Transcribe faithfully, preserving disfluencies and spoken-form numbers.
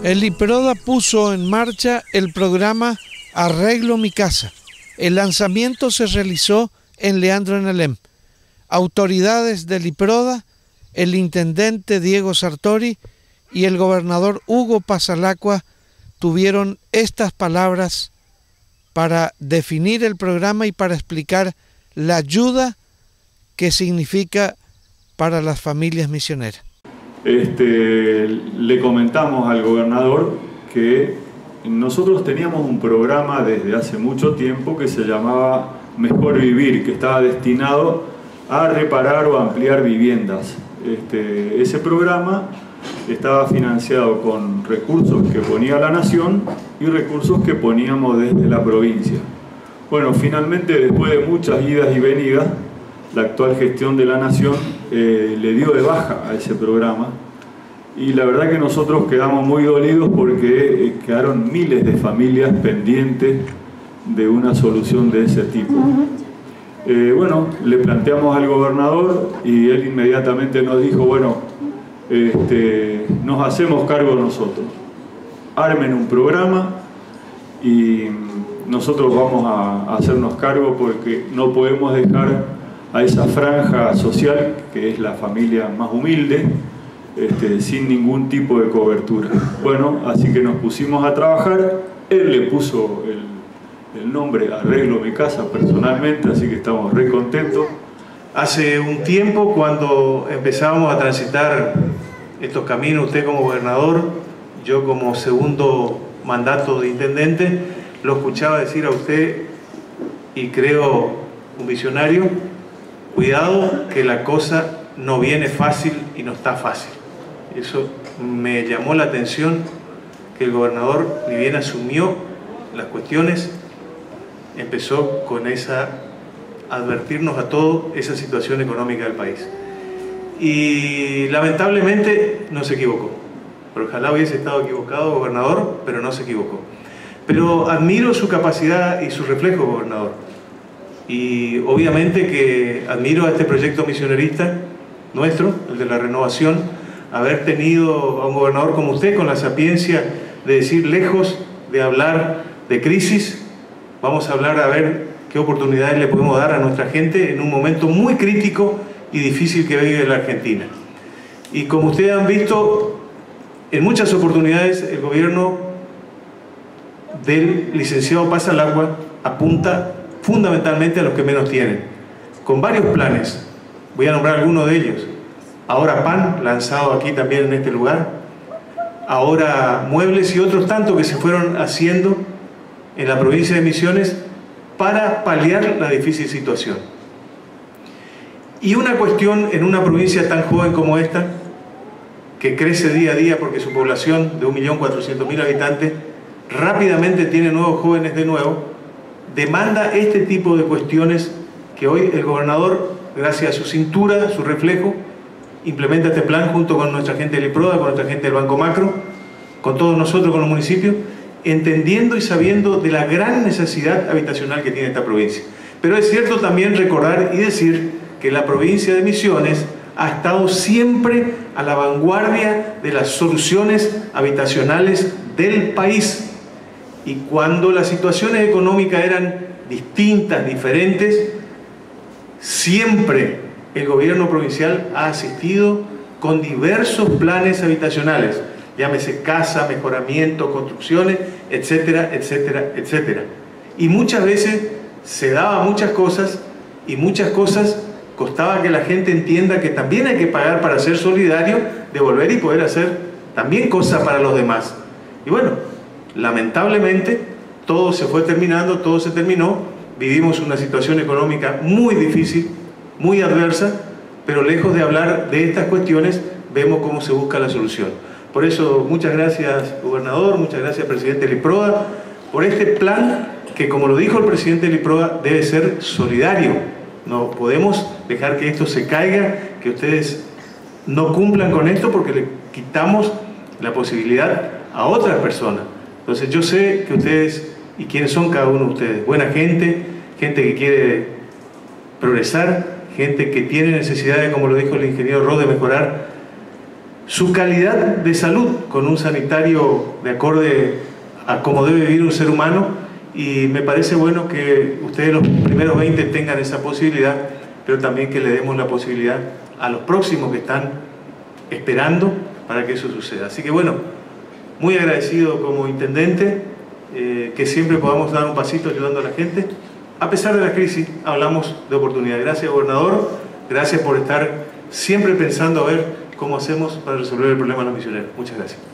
El IPRODA puso en marcha el programa Arreglo mi casa. El lanzamiento se realizó en Leandro en Alem. Autoridades del IPRODA, el intendente Diego Sartori y el gobernador Hugo Pasalacqua tuvieron estas palabras para definir el programa y para explicar la ayuda que significa para las familias misioneras. Este, le comentamos al gobernador que nosotros teníamos un programa desde hace mucho tiempo que se llamaba Mejor Vivir, que estaba destinado a reparar o ampliar viviendas. Este, ese programa estaba financiado con recursos que ponía la Nación y recursos que poníamos desde la provincia. Bueno, finalmente, después de muchas idas y venidas, la actual gestión de la Nación eh, le dio de baja a ese programa y la verdad que nosotros quedamos muy dolidos porque eh, quedaron miles de familias pendientes de una solución de ese tipo. Eh, bueno, le planteamos al gobernador y él inmediatamente nos dijo, bueno, este, nos hacemos cargo nosotros, armen un programa y nosotros vamos a, a hacernos cargo porque no podemos dejar a esa franja social que es la familia más humilde, este, sin ningún tipo de cobertura. Bueno, así que nos pusimos a trabajar, él le puso el, el nombre Arreglo mi casa personalmente, así que estamos re contentos. Hace un tiempo, cuando empezamos a transitar estos caminos, usted como gobernador, yo como segundo mandato de intendente, lo escuchaba decir a usted, y creo un visionario, cuidado que la cosa no viene fácil y no está fácil. Eso me llamó la atención, que el gobernador, ni bien asumió las cuestiones, empezó con esa, advertirnos a todos esa situación económica del país. Y lamentablemente no se equivocó. Pero ojalá hubiese estado equivocado, gobernador, pero no se equivocó. Pero admiro su capacidad y su reflejo, gobernador. Y obviamente que admiro a este proyecto misionerista nuestro, el de la renovación, haber tenido a un gobernador como usted con la sapiencia de decir, lejos de hablar de crisis, vamos a hablar a ver qué oportunidades le podemos dar a nuestra gente en un momento muy crítico y difícil que vive la Argentina. Y como ustedes han visto, en muchas oportunidades el gobierno del licenciado Pasalacqua apunta fundamentalmente a los que menos tienen, con varios planes. Voy a nombrar algunos de ellos. Ahora Pan, lanzado aquí también en este lugar. Ahora Muebles y otros tantos que se fueron haciendo en la provincia de Misiones para paliar la difícil situación. Y una cuestión en una provincia tan joven como esta, que crece día a día porque su población de un millón cuatrocientos mil habitantes rápidamente tiene nuevos jóvenes de nuevo, demanda este tipo de cuestiones que hoy el gobernador, gracias a su cintura, su reflejo, implementa este plan junto con nuestra gente del IPRODA, con nuestra gente del Banco Macro, con todos nosotros, con los municipios, entendiendo y sabiendo de la gran necesidad habitacional que tiene esta provincia. Pero es cierto también recordar y decir que la provincia de Misiones ha estado siempre a la vanguardia de las soluciones habitacionales del país. Y cuando las situaciones económicas eran distintas, diferentes, siempre el gobierno provincial ha asistido con diversos planes habitacionales, llámese casa, mejoramiento, construcciones, etcétera, etcétera, etcétera. Y muchas veces se daba muchas cosas y muchas cosas costaba que la gente entienda que también hay que pagar para ser solidario, devolver y poder hacer también cosas para los demás. Y bueno, lamentablemente todo se fue terminando, todo se terminó, vivimos una situación económica muy difícil, muy adversa, pero lejos de hablar de estas cuestiones, vemos cómo se busca la solución. Por eso, muchas gracias, gobernador, muchas gracias, presidente del IPRODA, por este plan que, como lo dijo el presidente del IPRODA, debe ser solidario. No podemos dejar que esto se caiga, que ustedes no cumplan con esto porque le quitamos la posibilidad a otras personas. Entonces yo sé que ustedes, y quiénes son cada uno de ustedes, buena gente, gente que quiere progresar, gente que tiene necesidades, como lo dijo el ingeniero Ro, de mejorar su calidad de salud con un sanitario de acorde a cómo debe vivir un ser humano, y me parece bueno que ustedes los primeros veinte tengan esa posibilidad, pero también que le demos la posibilidad a los próximos que están esperando para que eso suceda. Así que bueno, muy agradecido como intendente, eh, que siempre podamos dar un pasito ayudando a la gente. A pesar de la crisis, hablamos de oportunidad. Gracias, gobernador, gracias por estar siempre pensando a ver cómo hacemos para resolver el problema de los misioneros. Muchas gracias.